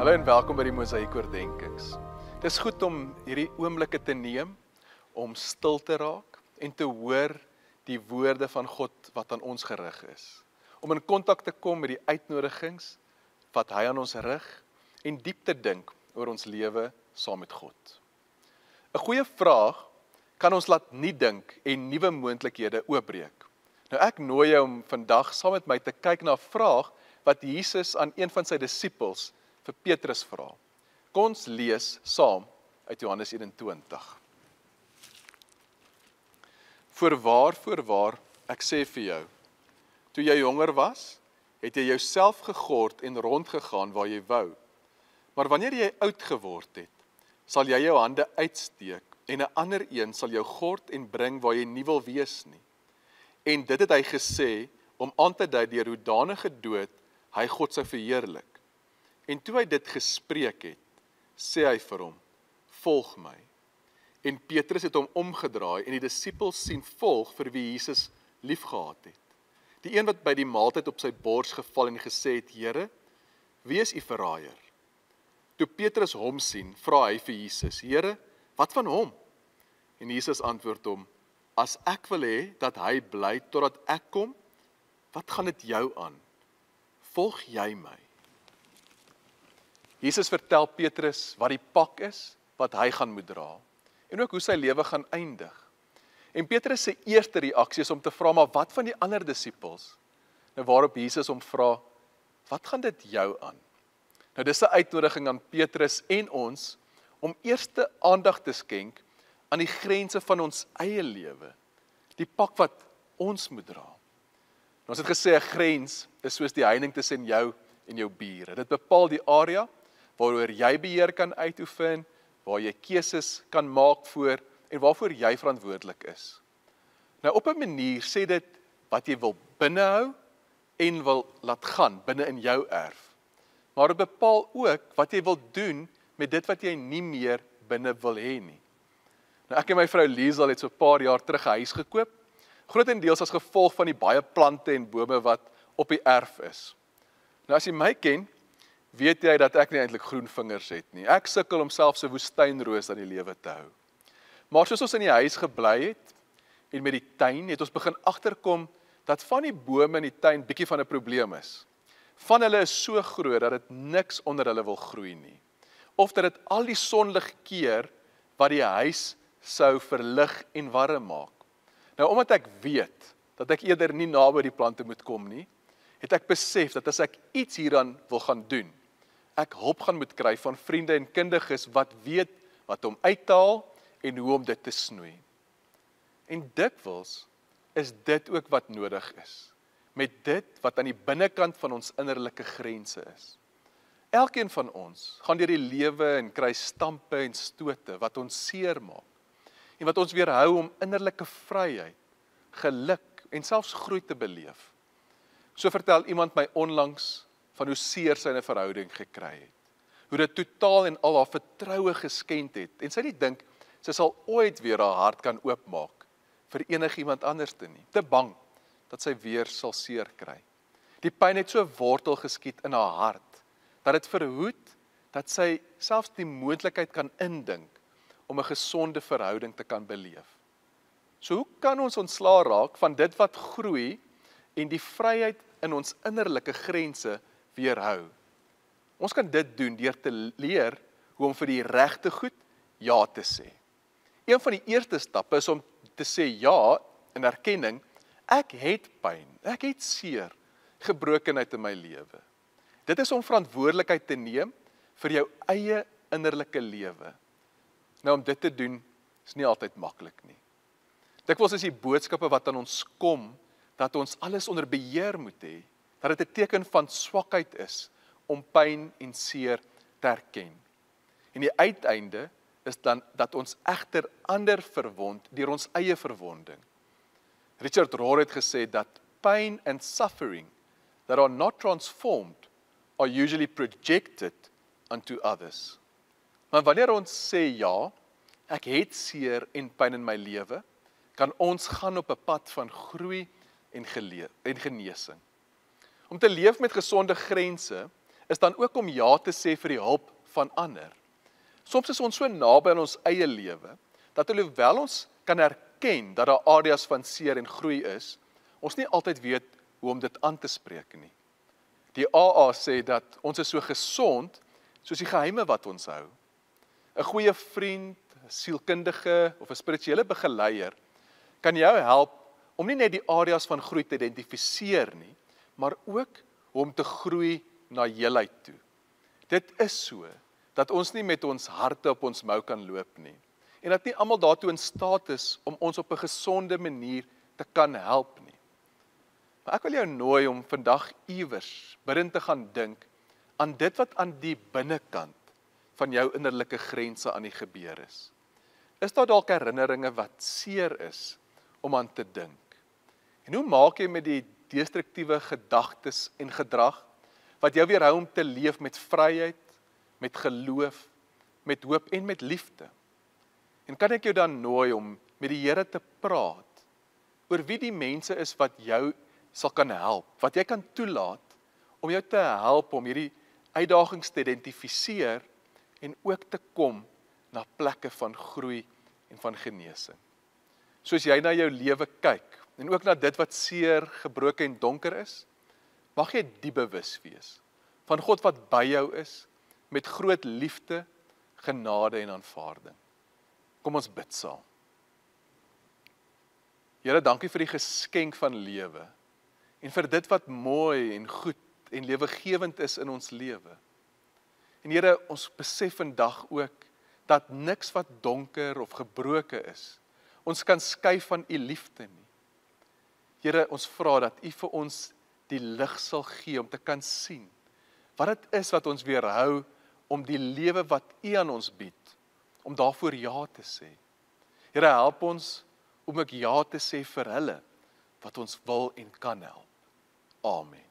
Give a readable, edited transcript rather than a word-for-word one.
Hallo en welkom by die Mosaïek Oordenkings. Dit is goed om hierdie oomblikke te neem, om stil te raak en te hoor die woorde van God wat aan ons gerig is. Om in kontak te kom met die uitnodigings wat hy aan ons rig en diep te dink oor ons lewe saam met God. 'n Goeie vraag kan ons laat nie dink en nuwe moontlikhede oopbreek. Nou ek nooi jou om vandag saam met my te kyk na 'n vraag wat Jesus aan een van sy disippels vir Petrus vra. Kom ons lees saam uit Johannes 21. Voorwaar, ek sê vir jou, toe jy jonger was, het jy jouself gegord en rondgegaan waar jy wou. Maar wanneer jy oud geword het, sal jy jou hande uitsteek en 'n ander een sal jou gord en bring waar jy nie wil wees nie. En dit het hy gesê om aan te dui deur hoedanige dood hy God sou verheerlik. En toe hy dit gespreek het, sê hy vir hom, volg my. En Petrus het hom omgedraai en die disippels sien volg vir wie Jesus liefgehad het. Die een wat by die maaltyd op sy bors geval en gesê het, Here, wie is u verraaier? Toe Petrus hom sien, vra hy vir Jesus, Here, wat van hom? En Jesus antwoord hom, as ek wil hê dat hy bly totdat ek kom, wat gaan dit jou aan? Volg jy my? Jesus vertel Petrus wat die pak is, wat hy gaan moet dra, en ook hoe sy lewe gaan eindig. En Petrus se eerste reaksie is om te vra, maar wat van die ander disippels? Nou waarop Jesus hom vra, wat gaan dit jou aan? Nou dis 'n uitnodiging aan Petrus en ons, om eerste aandag te skenk aan die grense van ons eie lewe, die pak wat ons moet dra. Ons het gesê 'n grens is soos die heining tussen jou en jou bure. Dit bepaal die area waaroor jy beheer kan uitoefen, waar jy keuses kan maak voor en waarvoor jy verantwoordelik is. Nou op 'n manier sê dit wat jy wil binnehou en wil laat gaan binne in jou erf. Maar dit bepaal ook wat jy wil doen met dit wat jy nie meer binne wil hê nie. Nou ek en my vrou Liesel het so 'n paar jaar terug 'n huis gekoop, grootendeels as gevolg van die baie plante en bome wat op die erf is. Nou as jy my ken, weet jy dat ek nie eintlik groen vingers het nie. Ek sukkel om selfs 'n woestynroos aan die lewe te hou. Maar soos ons in die huis gebly het en met die tuin, het ons begin agterkom dat van die bome in die tuin bietjie van 'n probleem is. Van hulle is so groot dat dit niks onder hulle wil groei nie. Of dat dit al die sonlig keer wat die huis sou verlig en warm maak. Nou omdat ek weet dat ek eerder nie naby die plante moet kom nie, het ek besef dat as ek iets hieraan wil gaan doen, ek hulp gaan moet kry van vriende en kundiges wat weet wat om uit te haal en hoe om dit te snoei. En dikwels is dit ook wat nodig is, met dit wat aan die binnekant van ons innerlike grense is. Elkeen van ons gaan deur die lewe en kry stampe en stote wat ons seermaak en wat ons weerhou om innerlike vryheid, geluk en selfs groei te beleef. So vertel iemand my onlangs van hoe seer sy 'n verhouding gekry het. Hoe dit totaal en al haar vertroue geskend het en sy nie dink sy sal ooit weer haar hart kan oopmaak vir enigiemand anders nie. Te bang dat sy weer sal seer kry. Die pyn het so wortel geskiet in haar hart dat dit verhoed dat sy selfs die moontlikheid kan indink om 'n gesonde verhouding te kan beleef. So hoe kan ons ontslaa raak van dit wat groei en die vryheid in ons innerlike grense weerhou? Ons kan dit doen deur te leer hoe om vir die regte goed ja te sê. Een van die eerste stappe is om te sê ja in erkenning, ek het pyn, ek het seer, gebrokenheid in my lewe. Dit is om verantwoordelikheid te neem vir jou eie innerlike lewe. Nou om dit te doen is nie altyd maklik nie. Dikwels is die boodskappe wat aan ons kom, dat ons alles onder beheer moet hê, dat dit 'n teken van swakheid is, om pyn en seer te erken. En die uiteinde is dan dat ons egter ander verwond deur ons eie verwonding. Richard Rohr het gesê dat pain and suffering that are not transformed are usually projected unto others. Maar wanneer ons sê ja, ek het seer en pyn in my lewe, kan ons gaan op 'n pad van groei en genesing. Om te leef met gesonde grense is dan ook om ja te sê vir die hulp van ander. Soms is ons so naby aan ons eie lewe, dat alhoewel ons kan erken dat daar areas van seer en groei is, ons nie altyd weet hoe om dit aan te spreek nie. Die AA sê dat ons is so gesond, soos die geheime wat ons hou. 'n Goeie vriend, 'n sielkundige of 'n spirituele begeleier kan jou help om nie net die areas van groei te identifiseer nie, maar ook om te groei na heelheid toe. Dit is so, dat ons nie met ons harte op ons mou kan loop nie, en dat nie almal daartoe in staat is om ons op 'n gesonde manier te kan help nie. Maar ek wil jou nooi om vandag iewers binne te gaan dink aan dit wat aan die binnekant van jou innerlike grense aan die gebeur is. Is daar dalk herinneringe wat seer is om aan te dink? En hoe maak jy met die destruktiewe gedagtes en gedrag wat jou weerhou om te leef met vryheid, met geloof, met hoop en met liefde? En kan ek jou dan nooi om met die Here te praat oor wie die mense is wat jou sal kan help, wat jy kan toelaat om jou te help om hierdie uitdagings te identifiseer en ook te kom na plekke van groei en van genesing. Soos jy na jou lewe kyk en ook na dit wat seer, gebroken en donker is, mag jy diep bewus wees van God wat by jou is met groot liefde, genade en aanvaarding. Kom ons bid saam. Here, dankie vir die geskenk van lewe en vir dit wat mooi en goed en lewegewend is in ons lewe. En Here, ons besef vandag ook dat niks wat donker of gebroken is, ons kan skei van u liefde nie. Here, ons vra dat u vir ons die lig sal gee om te kan sien wat dit is wat ons weerhou om die lewe wat u aan ons bied, om daarvoor ja te sê. Here, help ons om ook ja te sê vir hulle wat ons wil en kan help. Amen.